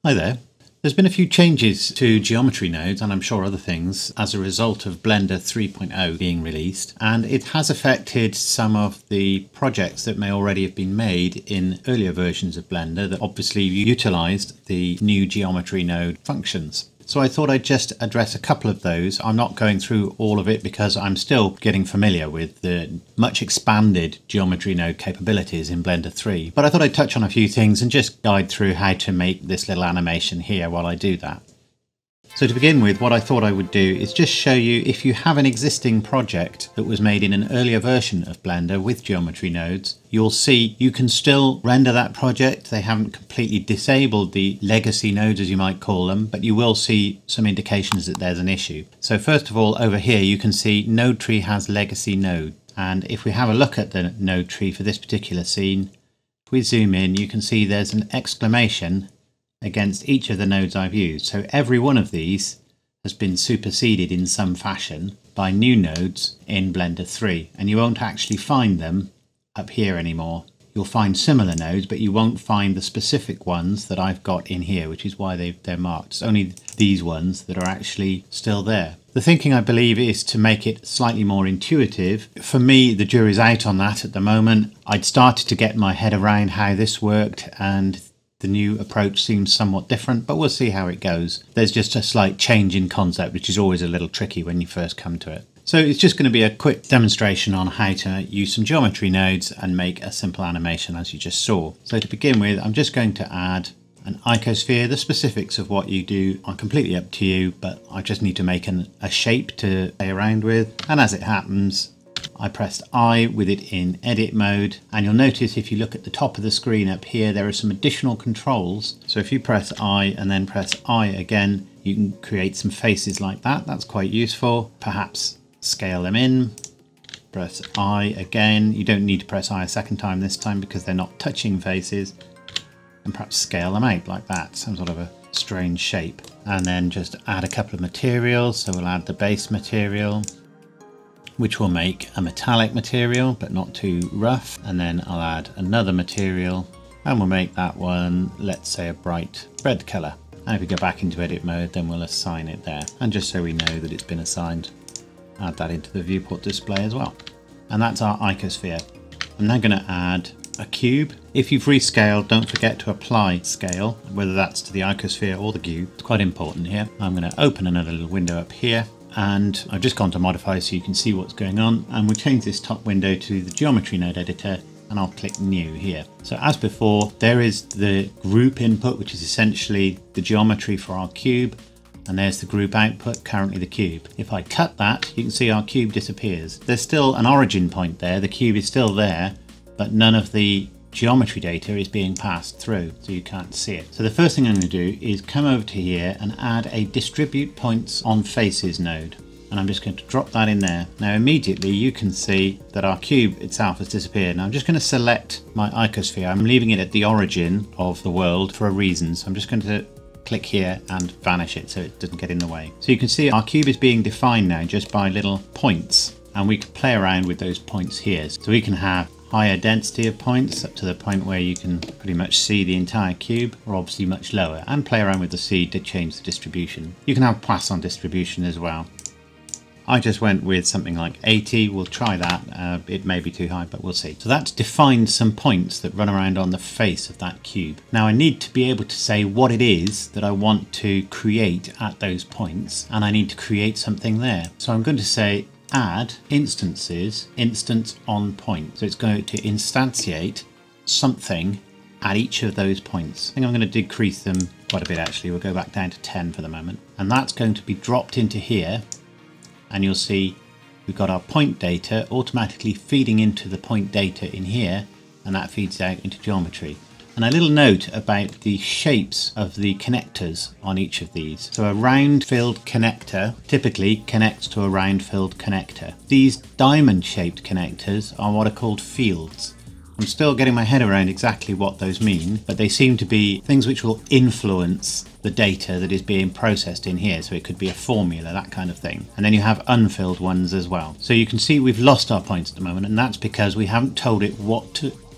Hi there. There's been a few changes to geometry nodes, and I'm sure other things, as a result of Blender 3.0 being released, and it has affected some of the projects that may already have been made in earlier versions of Blender that obviously utilized the new geometry node functions. So I thought I'd just address a couple of those. I'm not going through all of it because I'm still getting familiar with the much expanded geometry node capabilities in Blender 3. But I thought I'd touch on a few things and just guide through how to make this little animation here while I do that. So to begin with, what I thought I would do is just show you if you have an existing project that was made in an earlier version of Blender with geometry nodes, you'll see you can still render that project. They haven't completely disabled the legacy nodes, as you might call them, but you will see some indications that there's an issue. So first of all, over here, you can see node tree has legacy node. And if we have a look at the node tree for this particular scene, if we zoom in, you can see there's an exclamation against each of the nodes I've used. So every one of these has been superseded in some fashion by new nodes in Blender 3, and you won't actually find them up here anymore. You'll find similar nodes, but you won't find the specific ones that I've got in here, which is why they're marked. It's only these ones that are actually still there. The thinking, I believe, is to make it slightly more intuitive. For me, the jury's out on that at the moment. I'd started to get my head around how this worked, and the new approach seems somewhat different, but we'll see how it goes. There's just a slight change in concept, which is always a little tricky when you first come to it. So it's just going to be a quick demonstration on how to use some geometry nodes and make a simple animation as you just saw. So to begin with, I'm just going to add an icosphere. The specifics of what you do are completely up to you, but I just need to make a shape to play around with. And as it happens, I pressed I with it in edit mode, and you'll notice if you look at the top of the screen up here, there are some additional controls. So if you press I and then press I again, you can create some faces like that. That's quite useful. Perhaps scale them in. Press I again. You don't need to press I a second time this time because they're not touching faces. And perhaps scale them out like that, some sort of a strange shape. And then just add a couple of materials. So we'll add the base material, which will make a metallic material, but not too rough. And then I'll add another material and we'll make that one, let's say, a bright red color. And if we go back into edit mode, then we'll assign it there. And just so we know that it's been assigned, add that into the viewport display as well. And that's our icosphere. I'm now going to add a cube. If you've rescaled, don't forget to apply scale, whether that's to the icosphere or the cube. It's quite important here. I'm going to open another little window up here, and I've just gone to modify so you can see what's going on, and we'll change this top window to the geometry node editor, and I'll click new here. So as before, there is the group input, which is essentially the geometry for our cube, and there's the group output, currently the cube. If I cut that, you can see our cube disappears. There's still an origin point there, the cube is still there, but none of the geometry data is being passed through, so you can't see it. So the first thing I'm going to do is come over to here and add a distribute points on faces node. And I'm just going to drop that in there. Now immediately you can see that our cube itself has disappeared. Now I'm just going to select my icosphere. I'm leaving it at the origin of the world for a reason. So I'm just going to click here and vanish it so it doesn't get in the way. So you can see our cube is being defined now just by little points. And we can play around with those points here. So we can have higher density of points up to the point where you can pretty much see the entire cube, or obviously much lower, and play around with the seed to change the distribution. You can have Poisson distribution as well. I just went with something like 80. We'll try that. It may be too high, but we'll see. So that's defined some points that run around on the face of that cube. Now I need to be able to say what it is that I want to create at those points, and I need to create something there. So I'm going to say add instances, instance on point. So it's going to instantiate something at each of those points. I think I'm going to decrease them quite a bit actually. We'll go back down to 10 for the moment. And that's going to be dropped into here. And you'll see we've got our point data automatically feeding into the point data in here, and that feeds out into geometry. And a little note about the shapes of the connectors on each of these. So a round filled connector typically connects to a round filled connector. These diamond shaped connectors are what are called fields. I'm still getting my head around exactly what those mean, but they seem to be things which will influence the data that is being processed in here. So it could be a formula, that kind of thing. And then you have unfilled ones as well. So you can see we've lost our points at the moment, and that's because we haven't told it what to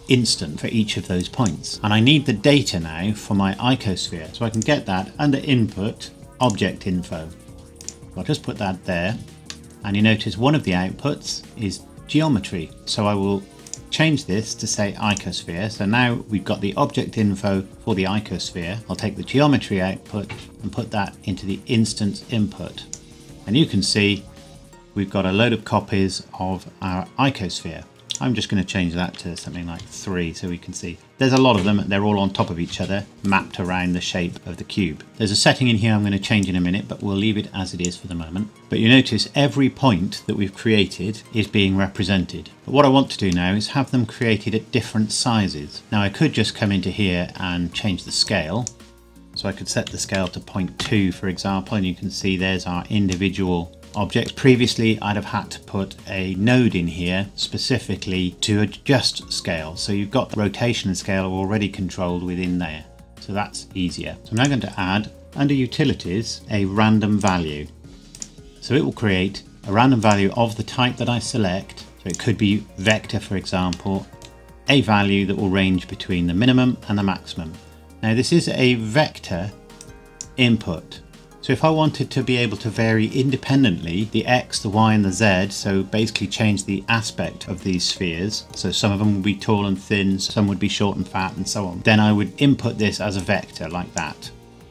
instant for each of those points. And I need the data now for my icosphere, so I can get that under input, object info. I'll just put that there, and you notice one of the outputs is geometry. So I will change this to say icosphere. So now we've got the object info for the icosphere. I'll take the geometry output and put that into the instance input. And you can see we've got a load of copies of our icosphere. I'm just going to change that to something like 3 so we can see. There's a lot of them, they're all on top of each other, mapped around the shape of the cube. There's a setting in here I'm going to change in a minute, but we'll leave it as it is for the moment. But you notice every point that we've created is being represented. But what I want to do now is have them created at different sizes. Now I could just come into here and change the scale. So I could set the scale to 0.2 for example, and you can see there's our individual objects. Previously I'd have had to put a node in here specifically to adjust scale, so you've got rotation and scale already controlled within there, so that's easier. So I'm now going to add under utilities a random value, so it will create a random value of the type that I select. So it could be vector for example, a value that will range between the minimum and the maximum. Now this is a vector input. So if I wanted to be able to vary independently the X, the Y and the Z, so basically change the aspect of these spheres, so some of them would be tall and thin, some would be short and fat and so on, then I would input this as a vector like that.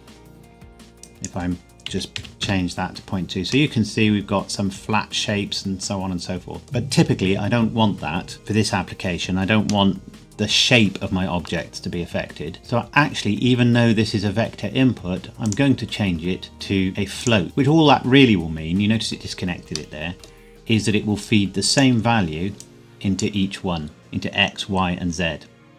If I just change that to 0.2, so you can see we've got some flat shapes and so on and so forth. But typically I don't want that for this application. I don't want the shape of my objects to be affected. So actually, even though this is a vector input, I'm going to change it to a float, which all that really will mean, you notice it disconnected it there, is that it will feed the same value into each one, into X, Y and Z.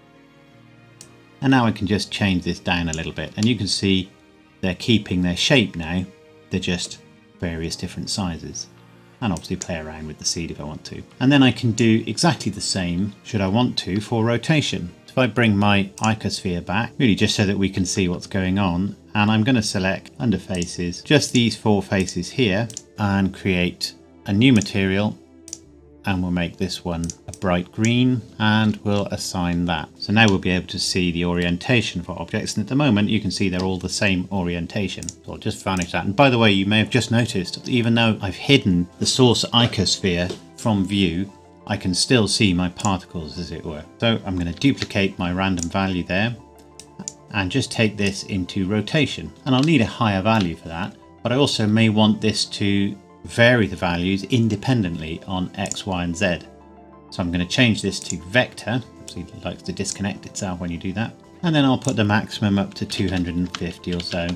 And now I can just change this down a little bit and you can see they're keeping their shape now, they're just various different sizes. And obviously play around with the seed if I want to. And then I can do exactly the same, should I want to, for rotation. So if I bring my icosphere back, really just so that we can see what's going on, and I'm going to select under faces, just these 4 faces here, and create a new material, and we'll make this one a bright green, and we'll assign that. So now we'll be able to see the orientation for objects, and at the moment you can see they're all the same orientation. So I'll just vanish that. And by the way, you may have just noticed, even though I've hidden the source icosphere from view, I can still see my particles as it were. So I'm going to duplicate my random value there, and just take this into rotation. And I'll need a higher value for that, but I also may want this to vary the values independently on X, Y and Z. So I'm going to change this to vector. Obviously it likes to disconnect itself when you do that. And then I'll put the maximum up to 250 or so.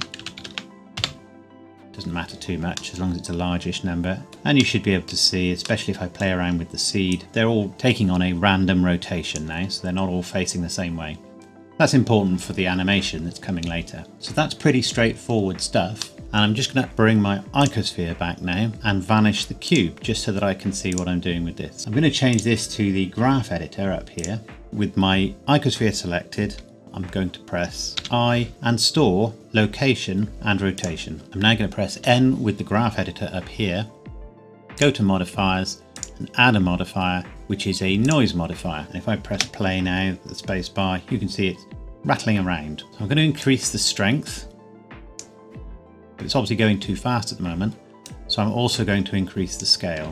Doesn't matter too much as long as it's a largish number. And you should be able to see, especially if I play around with the seed, they're all taking on a random rotation now, so they're not all facing the same way. That's important for the animation that's coming later. So that's pretty straightforward stuff. And I'm just going to bring my icosphere back now and vanish the cube just so that I can see what I'm doing with this. I'm going to change this to the graph editor up here. With my icosphere selected, I'm going to press I and store location and rotation. I'm now going to press N with the graph editor up here, go to modifiers and add a modifier which is a noise modifier. And if I press play now, the space bar, you can see it's rattling around. So I'm going to increase the strength. But it's obviously going too fast at the moment, so I'm also going to increase the scale.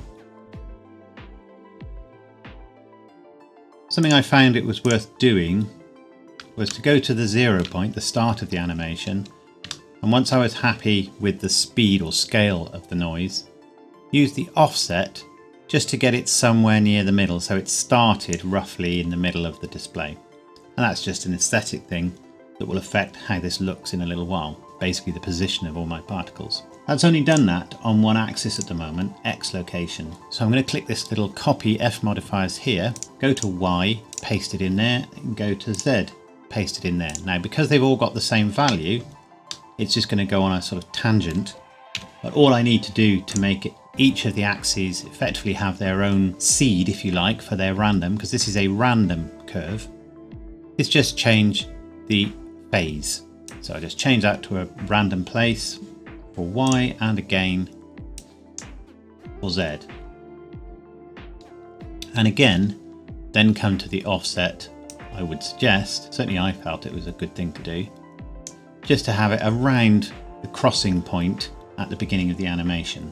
Something I found it was worth doing was to go to the 0 point, the start of the animation, and once I was happy with the speed or scale of the noise, use the offset just to get it somewhere near the middle, so it started roughly in the middle of the display. And that's just an aesthetic thing that will affect how this looks in a little while. Basically the position of all my particles. That's only done that on one axis at the moment, X location. So I'm going to click this little copy F modifiers here, go to Y, paste it in there, and go to Z, paste it in there. Now because they've all got the same value, it's just going to go on a sort of tangent. But all I need to do to make it, each of the axes effectively have their own seed, if you like, for their random, because this is a random curve, is just change the phase. So I just change that to a random place for Y and again for Z. And again, then come to the offset I would suggest, certainly I felt it was a good thing to do, just to have it around the crossing point at the beginning of the animation.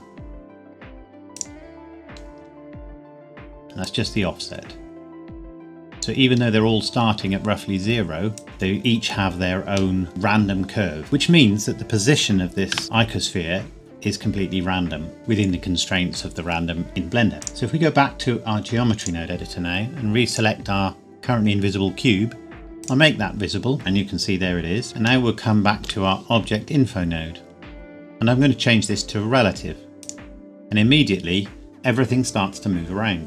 And that's just the offset. So even though they're all starting at roughly 0, they each have their own random curve, which means that the position of this icosphere is completely random within the constraints of the random in Blender. So if we go back to our geometry node editor now and reselect our currently invisible cube, I'll make that visible and you can see there it is. And now we'll come back to our object info node and I'm going to change this to relative, and immediately everything starts to move around.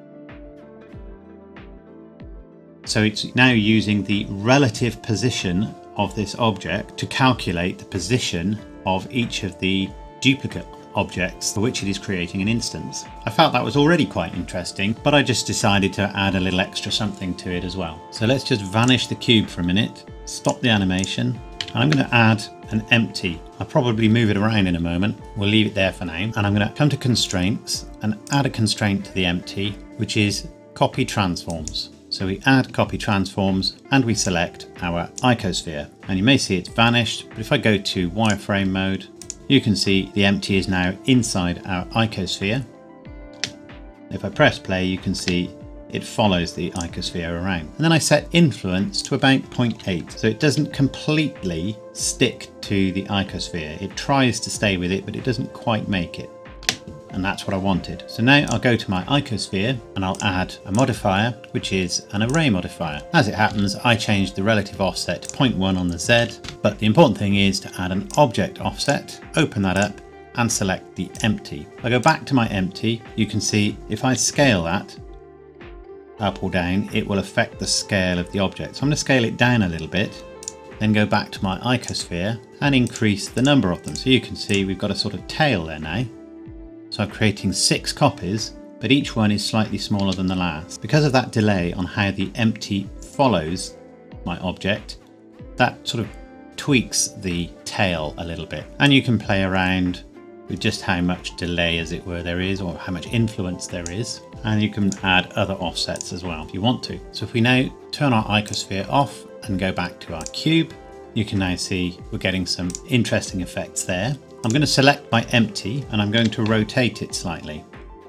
So it's now using the relative position of this object to calculate the position of each of the duplicate objects for which it is creating an instance. I felt that was already quite interesting, but I just decided to add a little extra something to it as well. So let's just vanish the cube for a minute, stop the animation, and I'm going to add an empty. I'll probably move it around in a moment. We'll leave it there for now. And I'm going to come to constraints and add a constraint to the empty, which is copy transforms. So we add copy transforms and we select our icosphere. And you may see it's vanished, but if I go to wireframe mode, you can see the empty is now inside our icosphere. If I press play, you can see it follows the icosphere around. And then I set influence to about 0.8. So it doesn't completely stick to the icosphere. It tries to stay with it, but it doesn't quite make it. And that's what I wanted. So now I'll go to my icosphere and I'll add a modifier, which is an array modifier. As it happens, I changed the relative offset to 0.1 on the Z, but the important thing is to add an object offset, open that up and select the empty. If I go back to my empty, you can see if I scale that up or down, it will affect the scale of the object. So I'm going to scale it down a little bit, then go back to my icosphere and increase the number of them. So you can see we've got a sort of tail there now. So I'm creating 6 copies, but each one is slightly smaller than the last. Because of that delay on how the empty follows my object, that sort of tweaks the tail a little bit. And you can play around with just how much delay, as it were, there is, or how much influence there is. And you can add other offsets as well if you want to. So if we now turn our icosphere off and go back to our cube, you can now see we're getting some interesting effects there. I'm going to select my empty and I'm going to rotate it slightly.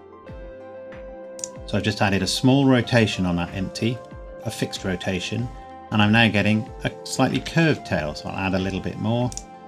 So I've just added a small rotation on that empty, a fixed rotation, and I'm now getting a slightly curved tail. So I'll add a little bit more.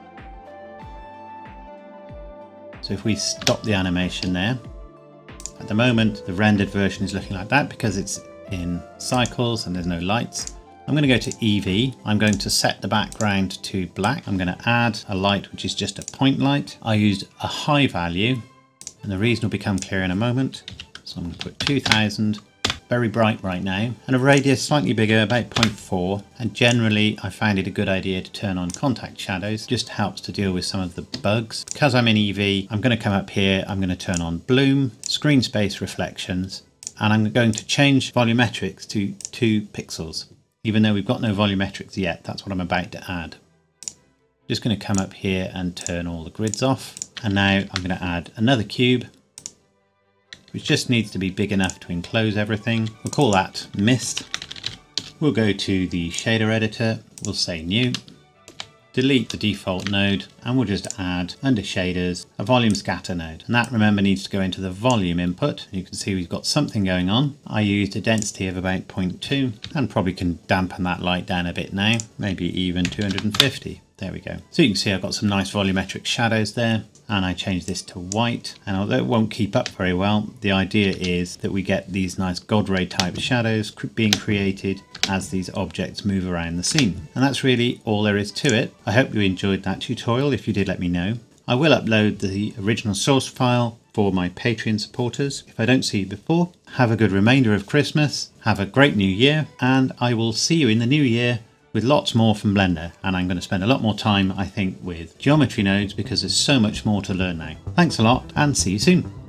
So if we stop the animation there, at the moment the rendered version is looking like that because it's in cycles and there's no lights. I'm going to go to EV. I'm going to set the background to black. I'm going to add a light, which is just a point light. I used a high value, and the reason will become clear in a moment. So I'm going to put 2000, very bright right now, and a radius slightly bigger, about 0.4. And generally, I find it a good idea to turn on contact shadows. Just helps to deal with some of the bugs. Because I'm in EV, I'm going to come up here. I'm going to turn on bloom, screen space reflections, and I'm going to change volumetrics to 2 pixels. Even though we've got no volumetrics yet, that's what I'm about to add. Just going to come up here and turn all the grids off. And now I'm going to add another cube, which just needs to be big enough to enclose everything. We'll call that mist. We'll go to the shader editor. We'll say new. Delete the default node and we'll just add under shaders a volume scatter node, and that, remember, needs to go into the volume input. You can see we've got something going on. I used a density of about 0.2 and probably can dampen that light down a bit now, maybe even 250. There we go. So you can see I've got some nice volumetric shadows there, and I changed this to white. And although it won't keep up very well, the idea is that we get these nice God ray type shadows being created as these objects move around the scene. And that's really all there is to it. I hope you enjoyed that tutorial. If you did, let me know. I will upload the original source file for my Patreon supporters. If I don't see you before, have a good remainder of Christmas, have a great new year, and I will see you in the new year with lots more from Blender. And I'm going to spend a lot more time, I think, with geometry nodes because there's so much more to learn now. Thanks a lot and see you soon.